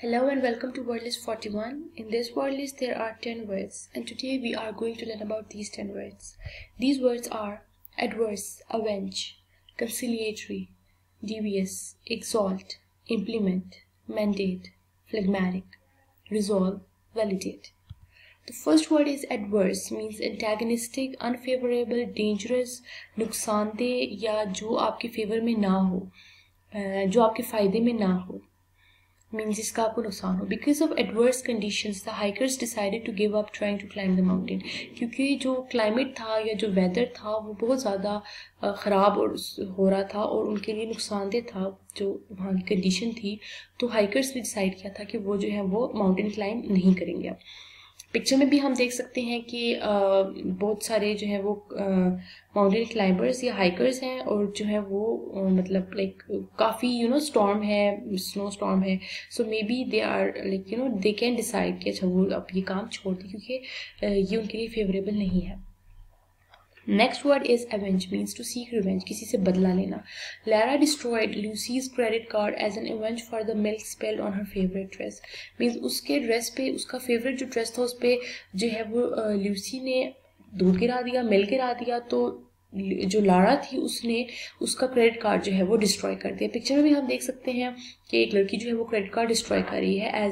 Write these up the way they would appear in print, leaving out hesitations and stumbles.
Hello and welcome to word list 41. In this word list there are 10 words and today we are going to learn about these 10 words. These words are adverse, avenge, conciliatory, devious, exalt, implement, mandate, phlegmatic, resolve, validate. The first word is adverse, means antagonistic, unfavorable, dangerous, नुकसानदेह या जो आपके favour में ना हो, जो आपके फायदे में ना हो, means जिसका आपको नुकसान हो. Because of adverse conditions, the hikers decided to give up trying to climb the mountain. क्योंकि जो क्लाइमेट था या जो वेदर था वो बहुत ज़्यादा ख़राब और हो रहा था और उनके लिए नुकसानदेह था जो वहाँ की कंडीशन थी, तो हाइकर्स ने डिसाइड किया था कि वो जो है वो माउंटेन क्लाइंब नहीं करेंगे. अब पिक्चर में भी हम देख सकते हैं कि बहुत सारे जो है वो माउंटेन क्लाइंबर्स या हाइकर्स हैं और जो है वो मतलब लाइक काफ़ी स्टॉर्म है, स्नो स्टॉर्म है. So maybe they are like they can decide कि अच्छा वो अब ये काम छोड़ दें क्योंकि ये उनके लिए फेवरेबल नहीं है. Next word is avenge, means to seek revenge, किसी से बदला लेना. Lara destroyed Lucy's credit card as an revenge for the milk spilled on her favorite dress. Means उसके ड्रेस पे, उसका फेवरेट जो ड्रेस था उस पे जो है वो ल्यूसी ने दूध गिरा दिया, मिल्क गिरा दिया, तो जो लारा थी उसने उसका क्रेडिट कार्ड जो है वो डिस्ट्रॉय कर दिया. पिक्चर में भी हम देख सकते हैं कि एक लड़की जो है वो क्रेडिट कार्ड डिस्ट्रॉय कर रही है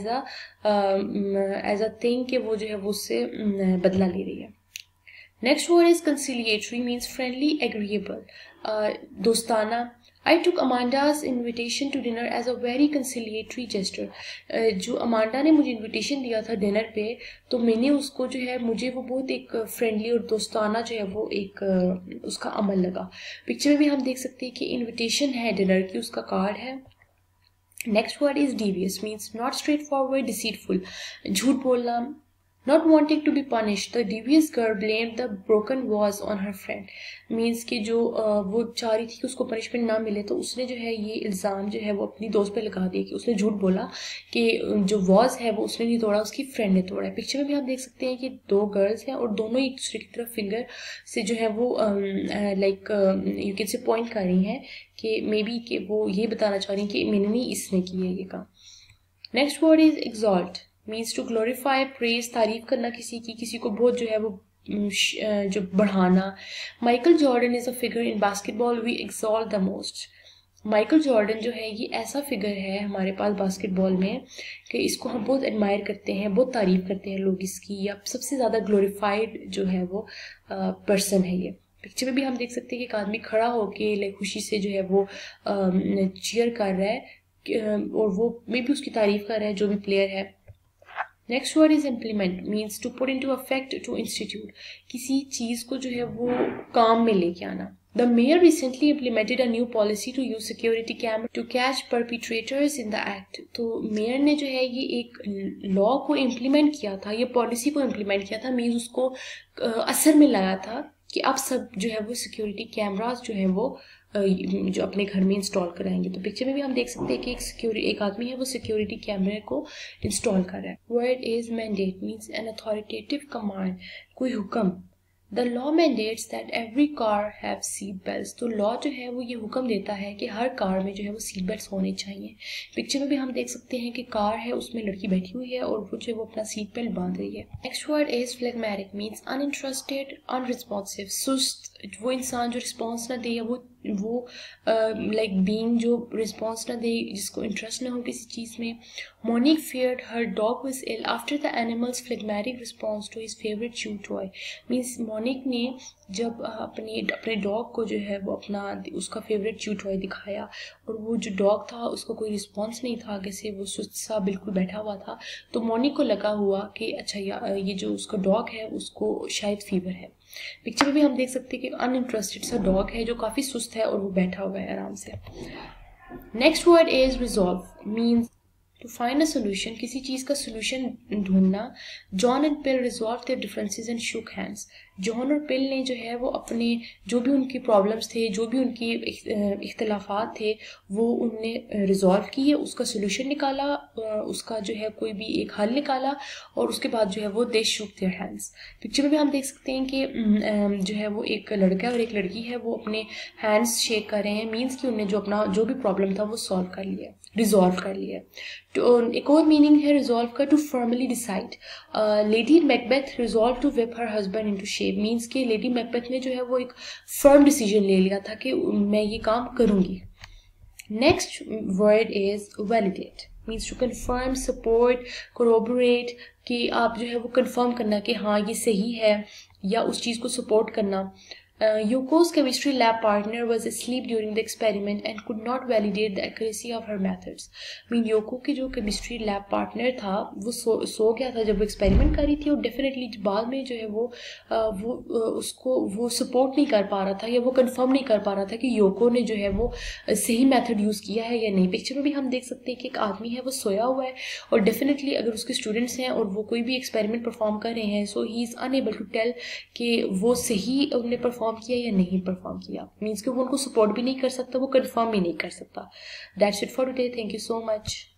एज अ थिंग कि वो जो है वो उससे बदला ले रही है. Next word is conciliatory, means friendly, agreeable, दोस्ताना. I took Amanda's invitation to dinner as a very conciliatory gesture. जो अमांडा ने मुझे इनविटेशन दिया था डिनर पे, तो मैंने उसको जो है मुझे वो बहुत एक फ्रेंडली और दोस्ताना जो है वो एक उसका अमल लगा. पिक्चर में भी हम देख सकते हैं कि इनविटेशन है डिनर की, उसका कार्ड है. Next word is devious, means not straightforward, deceitful, झूठ बोलना. Not wanting to be punished, the devious girl blamed the broken vase on her friend. Means कि जो वो चाह रही थी कि उसको पनिशमेंट ना मिले, तो उसने जो है ये इल्ज़ाम जो है वो अपनी दोस्त पे लगा दिया कि उसने झूठ बोला कि जो वॉज है वो उसने नहीं तोड़ा, उसकी फ्रेंड ने तोड़ा है. पिक्चर में भी आप देख सकते हैं कि दो गर्ल्स हैं और दोनों एक दूसरे की तरफ फिंगर से जो है वो like you can say point कर रही हैं कि मे बी कि वो ये बताना चाह रही हैं कि मैंने नहीं, इसने की है ये काम. Next word is exalt, means to glorify, praise, तारीफ करना किसी की, किसी को बहुत जो है वो जो बढ़ाना. Michael Jordan is a figure in basketball we exalt the most. Michael Jordan जो है ये ऐसा फिगर है हमारे पास बास्केटबॉल में कि इसको हम बहुत एडमायर करते हैं, बहुत तारीफ करते हैं लोग इसकी, या सबसे ज़्यादा ग्लोरीफाइड जो है वो पर्सन है ये. पिक्चर में भी हम देख सकते हैं कि एक आदमी खड़ा होके लाइक खुशी से जो है वो चीयर कर रहा है और वो मे भी उसकी तारीफ कर रहा है जो भी प्लेयर है. Next word is implement, means to put into effect, to institute, किसी चीज़ को जो है वो काम में लेके आना. The mayor recently implemented a new policy to use security camera to catch perpetrators in the act. तो मेयर ने जो है ये एक लॉ को इम्प्लीमेंट किया था, ये पॉलिसी को इम्प्लीमेंट किया था, मीन्स उसको असर में लाया था कि अब सब जो है वो सिक्योरिटी कैमरास जो है वो जो अपने घर में इंस्टॉल कराएंगे. तो पिक्चर में भी हम देख सकते हैं कि एक आदमी है वो सिक्योरिटी कैमरे को इंस्टॉल कर रहा है. Word is mandate, means an authoritative command, कोई हुक्म. The law mandates that every car have seat belts. तो लॉ जो है वो ये हुक्म देता है कि हर कार में जो है वो सीट बेल्ट होने चाहिए. पिक्चर में भी हम देख सकते हैं कि कार है उसमें लड़की बैठी हुई है और वो जो है वो अपना सीट बेल्ट बांध रही है. Next word is phlegmatic, means uninterested, unresponsive, सुस्त, वो इंसान जो रिस्पॉन्स ना दे या वो लाइक बीइंग जो रिस्पॉन्स ना दे, जिसको इंटरेस्ट ना हो किसी चीज़ में. Monique feared her dog was ill after the animal's phlegmatic response to his favorite chew toy. Means Monique ने जब अपने डॉग को जो है वो अपना उसका फेवरेट च्यू टॉय दिखाया और वो जो डॉग था उसका कोई रिस्पॉन्स नहीं था, आगे से वो सुस्त सा बिल्कुल बैठा हुआ था, तो मोनिक को लगा हुआ कि अच्छा ये जो उसका डॉग है उसको शायद फीवर है. पिक्चर में भी हम देख सकते हैं कि अनइंटरेस्टेड सा डॉग है जो काफ़ी सुस्त है और वो बैठा हुआ है आराम से. Next word is resolve, means to find a solution, किसी चीज़ का सोल्यूशन ढूंढना. John and Phil resolve their differences and shook hands. John और पिल ने जो है वो अपने जो भी उनकी प्रॉब्लम्स थे, जो भी उनकी इख्तलाफात थे, वो उनने रिजॉल्व किए, उसका सोल्यूशन निकाला, उसका जो है कोई भी एक हल निकाला और उसके बाद जो है वो they shook their hands. Picture में भी हम देख सकते हैं कि जो है वो एक लड़का और एक लड़की है वो अपने हैंड्स शेक कर रहे हैं, मीन्स कि उन्हें जो भी प्रॉब्लम था वो सॉल्व कर लिया. रिजॉल्व कर लिया। तो एक और मीनिंग है रिजॉल्व का, to firmly decide. Lady Macbeth resolve to whip her husband into shape, means कि लेडी मैकबेथ ने जो है वो एक फर्म डिसीजन ले लिया था कि मैं ये काम करूंगी। Next word is validate, means to confirm, support, corroborate, कि आप जो है वो कंफर्म करना कि हाँ ये सही है, या उस चीज़ को सपोर्ट करना। Yoko's chemistry lab partner was asleep during the experiment and could not validate the accuracy of her methods. Mean Yoko की जो केमिस्ट्री लैब पार्टनर था वो सो गया था जब वो एक्सपेरिमेंट कर रही थी, और डेफिनेटली बाद में जो है वो उसको वो सपोर्ट नहीं कर पा रहा था, या वो कंफर्म नहीं कर पा रहा था कि योको ने जो है वो सही मेथड यूज़ किया है या नहीं। पिक्चर में भी हम देख सकते हैं कि एक आदमी है वो सोया हुआ है, और डेफिनेटली अगर उसके स्टूडेंट्स हैं और वो कोई भी एक्सपेरिमेंट परफॉर्म कर रहे हैं, so he is unable to tell कि वो सही उन्होंने परफॉर्म किया या नहीं परफॉर्म किया, मीन्स कि वो उनको सपोर्ट भी नहीं कर सकता, वो कंफर्म भी नहीं कर सकता। That's it for today, thank you so much.